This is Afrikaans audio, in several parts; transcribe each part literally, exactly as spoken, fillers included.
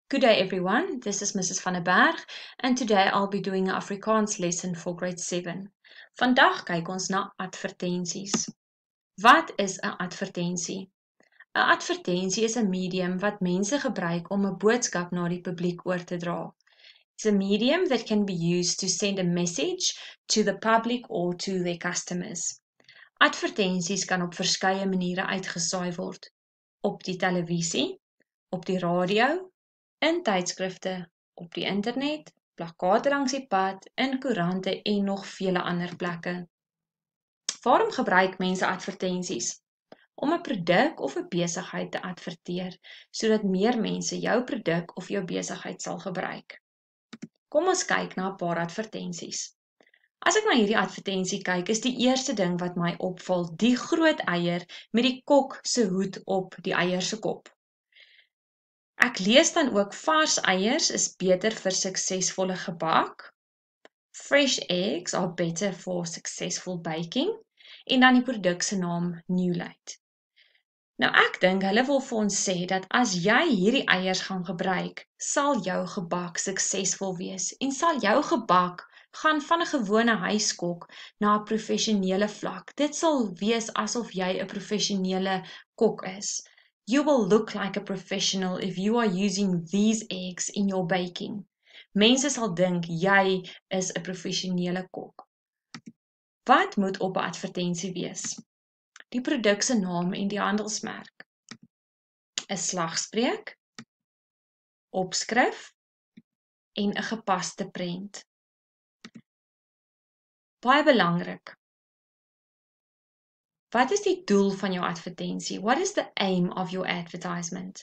Good day everyone, this is Missus van der Berg and today I'll be doing an Afrikaans lesson for grade seven. Vandag kyk ons na advertensies. Wat is 'n advertensie? 'n Advertensie is 'n medium wat mense gebruik om 'n boodskap na die publiek oor te dra. It's a medium that can be used to send a message to the public or to their customers. Advertensies kan op verskeie maniere uitgesaai word. Op die televisie, op die radio, in tydskrifte, op die internet, plakkate langs die pad, in koerante en nog vele ander plekke. Waarom gebruik mense advertensies? Om 'n produk of 'n besigheid te adverteer, sodat meer mense jou produk of jou besigheid sal gebruik. Kom ons kyk na 'n paar advertensies. As ek na hierdie advertensie kyk, is die eerste ding wat my opval, die groot eier met die kok se hoed op die eier se kop. Ek lees dan ook vars eiers is beter vir suksesvolle gebak. Fresh eggs are better for successful baking. En dan die produk se naam Newlight. Nou ek dink hulle wil vir ons sê dat as jy hierdie eiers gaan gebruik, sal jou gebak suksesvol wees en sal jou gebak gaan van 'n gewone huiskok na 'n professionele vlak. Dit sal wees asof jy 'n professionele kok is. You will look like a professional if you are using these eggs in your baking. Mense sal dink jy is 'n professionele kok. Wat moet op 'n advertensie wees? Die produk se naam en die handelsmerk. 'n Slagspreuk, opskrif en 'n gepaste prent. Baie belangrik. Wat is die doel van jou advertensie? What is the aim of your advertisement?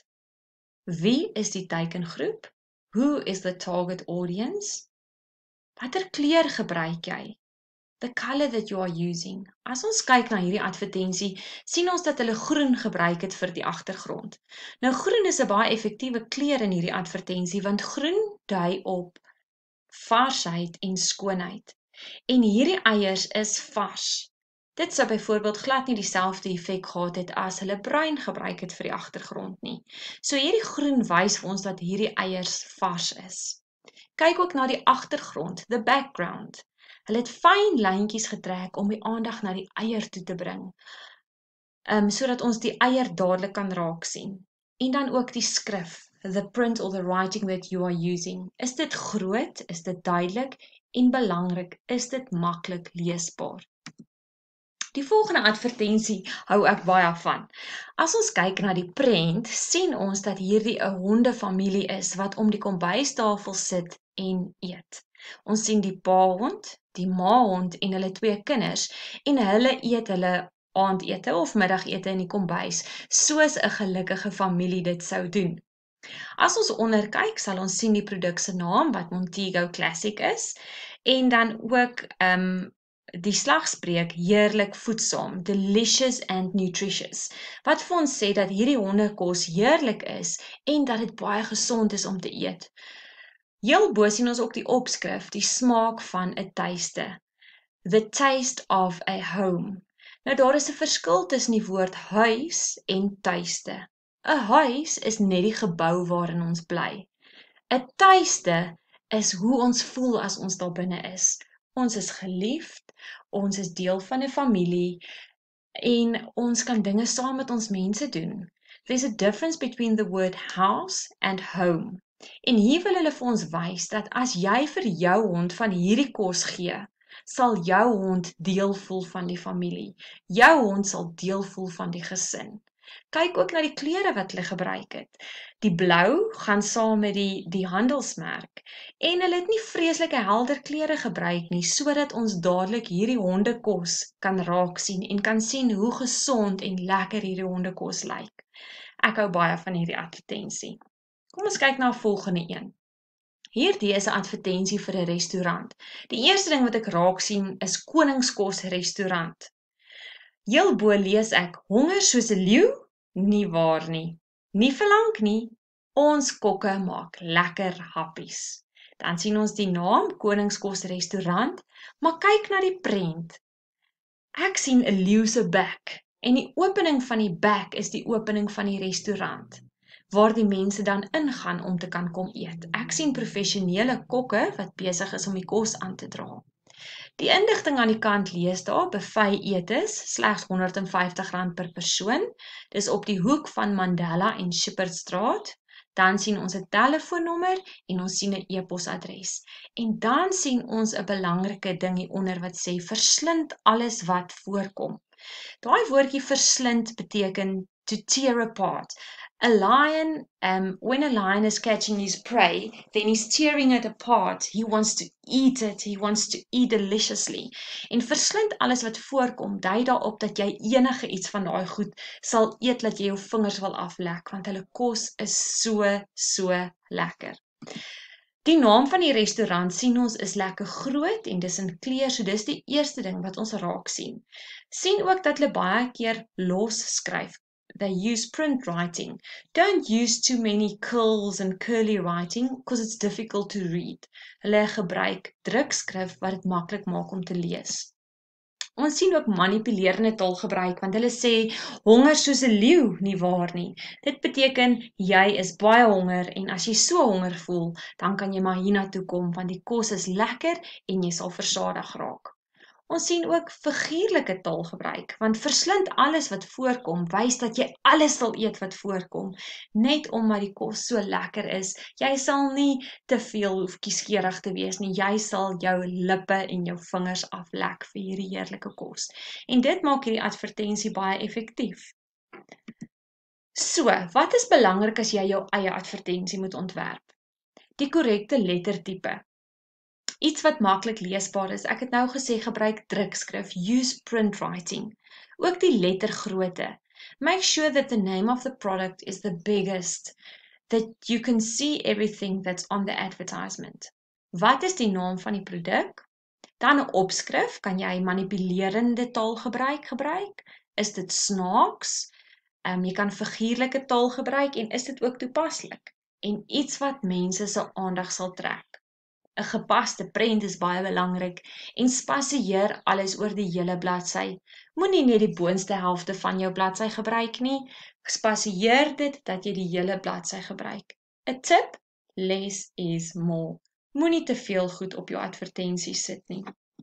Wie is die teikengroep? Who is the target audience? Watter kleur gebruik jy? The color that you are using. As ons kyk na hierdie advertensie, sien ons dat hulle groen gebruik het vir die agtergrond. Nou groen is 'n baie effektiewe kleur in hierdie advertensie, want groen dui op varsheid en skoonheid. En hierdie eiers is vars. Dit sou byvoorbeeld glad nie dieselfde effek gehad het as hulle bruin gebruik het vir die agtergrond nie. So hierdie groen wys vir ons dat hierdie eiers vars is. Kyk ook na die agtergrond, the background. Hulle het fyn lyntjies getrek om die aandag na die eier toe te bring, um, sodat ons die eier dadelik kan raak sien. En dan ook die skrif, the print or the writing that you are using. Is dit groot, is dit duidelik en belangrik, is dit maklik leesbaar? Die volgende advertensie hou ek baie van. As ons kyk na die prent, sien ons dat hierdie 'n hondefamilie is wat om die kombuistafel sit en eet. Ons sien die paahond, die maahond en hulle twee kinders en hulle eet hulle aandete of middagete in die kombuis, soos 'n gelukkige familie dit sou doen. As ons onder kyk, sal ons sien die produk se naam wat Montego Classic is en dan ook um, die slagspreuk heerlik voedsaam, delicious and nutritious, wat vir ons sê dat hierdie hondekos heerlik is en dat dit baie gesond is om te eet. Heel bo sien ons ook die opskrif, die smaak van 'n tuiste. The taste of a home. Nou daar is 'n verskil tussen die woord huis en tuiste. 'n Huis is net die gebou waarin ons bly. 'n Tuiste is hoe ons voel as ons daar binne is. Ons is geliefd, ons is deel van 'n familie en ons kan dinge saam met ons mense doen. There's a difference between the word house and home. En hier wil hulle vir ons wys dat as jy vir jou hond van hierdie kos gee, sal jou hond deel voel van die familie. Jou hond sal deel voel van die gesin. Kyk ook na die kleure wat hulle gebruik het. Die blou gaan saam met die, die handelsmerk. En hulle het nie vreeslike helder kleure gebruik nie, sodat ons dadelik hierdie hondekos kan raak sien en kan sien hoe gesond en lekker hierdie hondekos lyk. Ek hou baie van hierdie advertensie. Kom ons kyk na 'n volgende een. Hierdie is 'n advertensie vir 'n restaurant. Die eerste ding wat ek raak sien is Koningskos restaurant. Heel bo lees ek, honger soos 'n leeu? Nie waar nie. Nie verlang nie. Ons kokke maak lekker happies. Dan sien ons die naam Koningskos restaurant, maar kyk na die prent. Ek sien 'n leeu se bek en die opening van die bek is die opening van die restaurant. waar die mense dan ingaan om te kan kom eet. Ek sien professionele kokke wat besig is om die kos aan te dra. Die inligting aan die kant lees daar, buffet etes, slegs honderd en vyftig rand per persoon. Dis op die hoek van Mandela en Shepherdstraat. Dan sien ons 'n telefoonnommer en ons sien 'n e-posadres. En dan sien ons 'n belangrike ding hieronder wat sê verslind alles wat voorkom. Daai woordjie verslind beteken to tear apart. A lion, um, when a lion is catching his prey, then he's tearing it apart. He wants to eat it. He wants to eat deliciously. En verslind alles wat voorkom, dui daarop dat jy enige iets van daai goed sal eet dat jy jou vingers wil aflek, want hulle kos is so, so lekker. Die naam van die restaurant sien ons is lekker groot en dis in kleur, so dis die eerste ding wat ons raak sien. Sien ook dat hulle baie keer los skryf. They use print writing. Don't use too many curls and curly writing because it's difficult to read. Hulle gebruik drukskrif wat dit maklik maak om te lees. Ons sien ook manipulerende taalgebruik want hulle sê honger soos 'n leeu, nie waar nie. Dit beteken jy is baie honger en as jy so honger voel, dan kan jy maar hiernatoe kom want die kos is lekker en jy sal versadig raak. Ons sien ook figuurlike taalgebruik, want verslind alles wat voorkom, wys dat jy alles sal eet wat voorkom, net omdat die kos so lekker is. Jy sal nie te veel hoef kieskeurig te wees nie, jy sal jou lippe en jou vingers aflek vir hierdie heerlike kos. En dit maak hierdie advertensie baie effektief. So, wat is belangrik as jy jou eie advertensie moet ontwerp? Die korrekte lettertype. Iets wat maklik leesbaar is, ek het nou gesê gebruik drukskrif, use print writing. Ook die lettergrootte. Make sure that the name of the product is the biggest, that you can see everything that's on the advertisement. Wat is die naam van die produk? Dan 'n opskrif, kan jy manipulerende taalgebruik gebruik? Is dit snaaks? Um, jy kan figuurlike taal gebruik en is dit ook toepaslik? En iets wat mense se aandag sal trek. 'n Gepaste prent is baie belangrik en spasieer alles oor die hele bladsy. Moenie net die boonste helfte van jou bladsy gebruik nie. Spasieer dit dat jy die hele bladsy gebruik. 'n Tip, less is more. Moenie te veel goed op jou advertensies sit nie.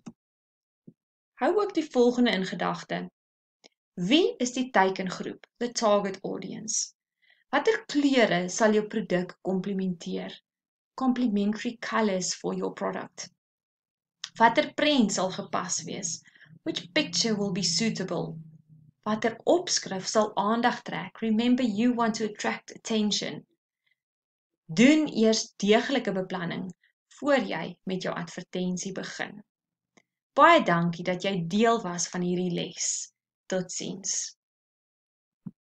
Hou ook die volgende in gedagte. Wie is die teikengroep, the target audience? Watter kleure sal jou produk komplementeer? Complementary colors for your product. Watter prent sal gepas wees? Which picture will be suitable? Watter opskrif sal aandag trek? Remember, you want to attract attention. Doen eers deeglike beplanning voor jy met jou advertensie begin. Baie dankie dat jy deel was van hierdie les. Totsiens.